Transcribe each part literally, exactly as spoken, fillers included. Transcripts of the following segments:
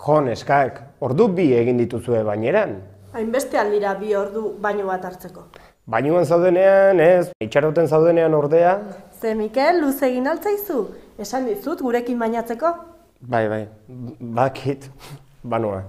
Jo, neskak, ordu bi egin dituzue baineran. Hainbeste aldira bi ordu baino bat hartzeko. Bainuan zaudenean, ez, itxaroten zaudenean ordea. Ze, Mikel, luze egin altzaizu? Esan dizut gurekin bainatzeko? Bai, bai, bakit, banoa.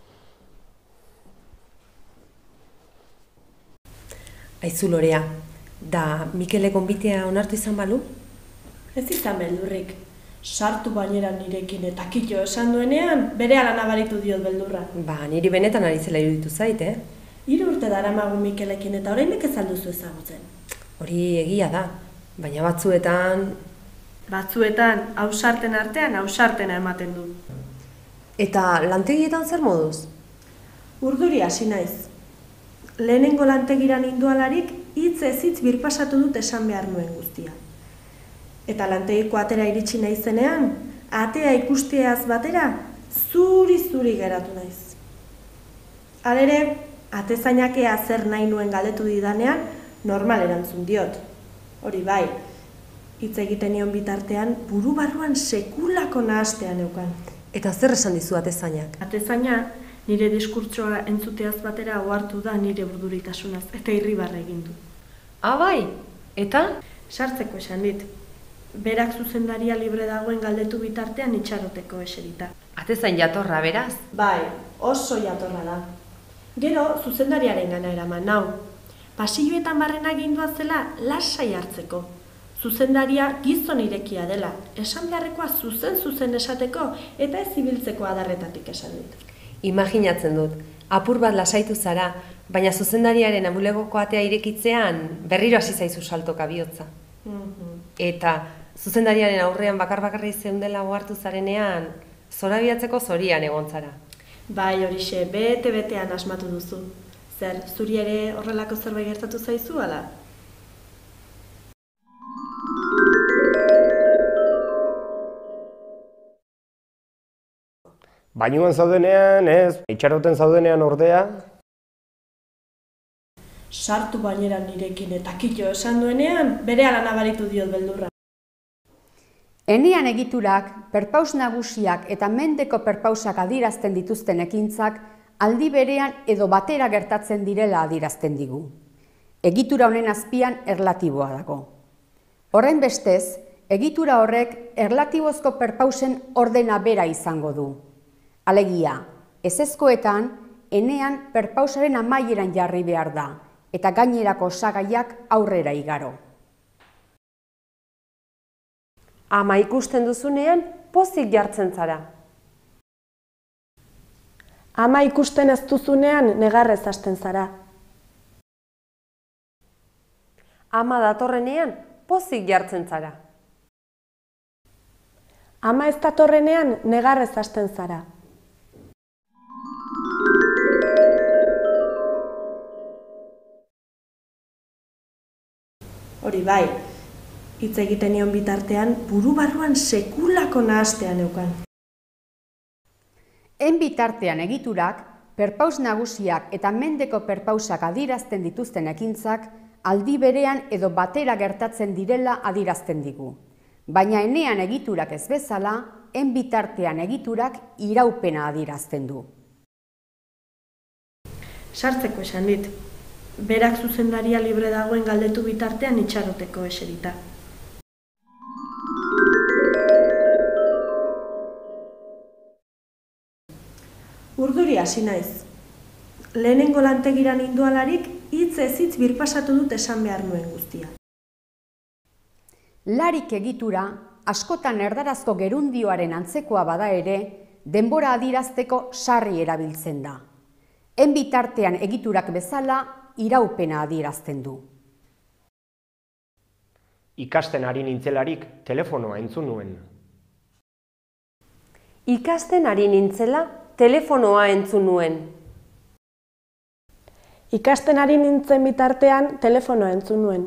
Aizu Lorea, da Mikele gonbitea onartu izan balu? Ez izan beldurrik. Sartu bainera nirekin eta kitxo esan duenean, berehala nabaritu diot beldurra. Ba, niri benetan ari zela iruditu zait, eh? Hiru urte daramagu Mikelekin eta oraindik ez alduzu ezagutzen. Hori egia da, baina batzuetan... Batzuetan, ausarten artean ausartena ematen du. Eta lantegietan zer moduz? Urduri hasi naiz. Lehenengo lantegira nindualarik hitz ez hitz birpasatu dut esan behar nuen guztia. Eta lantegiko atera iritsi naizenean, atea ikusteaz batera, zuri-zuri geratu naiz. Halere, atezainak ea zer nahi nuen galdetu didanean, normal erantzun diot. Hori bai, hitz egiten nion bitartean, buru barruan sekulako nahastean neukan. Eta zer esan dizu atezainak? Atezaina, nire diskurtsoa entzuteaz batera ohartu da nire urduritasunaz, eta irribarre egin du. Ah, bai, eta? Sartzeko esan dit. Berak zuzendaria libre dagoen galdetu bitartean itxaroteko eserita. Atezain jatorra, beraz? Bai, oso jatorra da. Gero, zuzendariaren gana eraman nau. Pasilloetan barrena gindua zela lasai hartzeko. Zuzendaria gizon irekia dela, esan beharrekoa zuzen-zuzen esateko eta ez ibiltzeko adarretatik esan dit. Imaginatzen dut, apur bat lasaitu zara, baina zuzendariaren abulegoko atea irekitzean berriro hasi zaizu saltoka bihotza. Eta zuzendariaren aurrean bakar-bakarri zeundela ohartu zarenean, zorabiatzeko zorian egon zara. Bai, horixe, bete-betean asmatu duzu. Zer, zuri ere horrelako zerbait gertatu zaizu, ala? Bainuan zaudenean, ez, itxaroten zaudenean ordea. Sartu bainera nirekin eta kitxo esan duenean, berehala nabaritu diot beldurra. Enean egiturak, perpaus nagusiak eta mendeko perpausak adierazten dituzten ekintzak aldi berean edo batera gertatzen direla adierazten digu. Egitura honen azpian erlatiboa dago. Horren bestez, egitura horrek erlatibozko perpausen ordena bera izango du. Alegia, ezezkoetan, enean perpausaren amaieran jarri behar da, eta gainerako osagaiak aurrera igaro. Ama ikusten duzunean, pozik jartzen zara. Ama ikusten ez duzunean, negarrez hasten zara. Ama datorrenean, pozik jartzen zara. Ama ez datorrenean, negarrez hasten zara. Hori bai, hitz egiten nion bitartean, buru barruan sekulako nahastean neukan. En bitartean egiturak, perpaus nagusiak eta mendeko perpausak adierazten dituzten ekintzak, aldi berean edo batera gertatzen direla adierazten digu. Baina enean egiturak ez bezala, en bitartean egiturak iraupena adierazten du. Sartzeko esan dit. Berak zuzendaria libre dagoen galdetu bitartean itxaroteko eserita. Urduri hasi naiz. Lehenengo lantegira nindualarik hitz ez hitz birpasatu dut esan behar nuen guztia. Larik egitura, askotan erdarazko gerundioaren antzekoa bada ere, denbora adierazteko sarri erabiltzen da. En bitartean egiturak bezala, iraupena adierazten du. Ikasten ari nintzelarik telefonoa entzun nuen. Ikasten ari nintzela, telefonoa entzun nuen. Ikasten ari nintzen bitartean, telefonoa entzun nuen.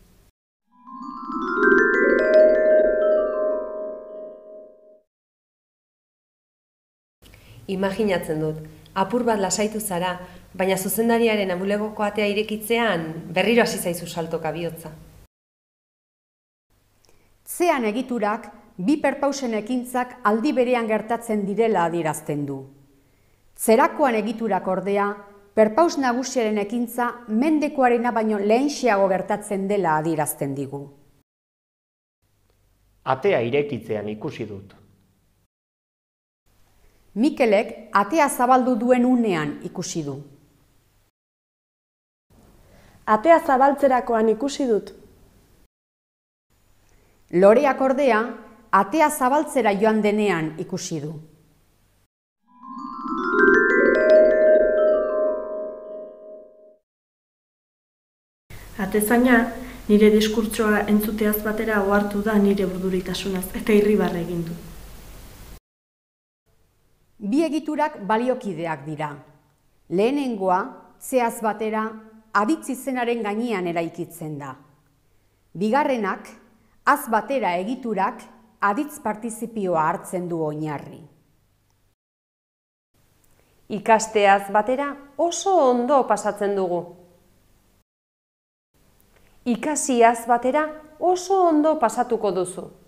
Imaginatzen dut, apur bat lasaitu zara, baina zuzendariaren abulegoko atea irekitzean berriro hasi zaizu saltoka bihotza. Zean egiturak bi perpausen ekintzak aldi berean gertatzen direla adierazten du. Zerakoan egiturak ordea, perpaus nagusiaren ekintza mendekoarena baino lehenxeago gertatzen dela adierazten digu. Atea irekitzean ikusi dut. Mikelek atea zabaldu duen unean ikusi du. Atea zabaltzerakoan ikusi dut. Loreak ordea, atea zabaltzera joan denean ikusi du. Atezaina, nire diskurtsoa entzuteaz batera ohartu da nire burduritasunaz eta irribarre egin du. Bi egiturak baliokideak dira. Lehenengoa, zeaz batera, aditz izenaren gainean eraikitzen da. Bigarrenak, az batera egiturak aditz partizipioa hartzen du oinarri. Ikasteaz batera oso ondo pasatzen dugu. Ikasiaz batera oso ondo pasatuko duzu.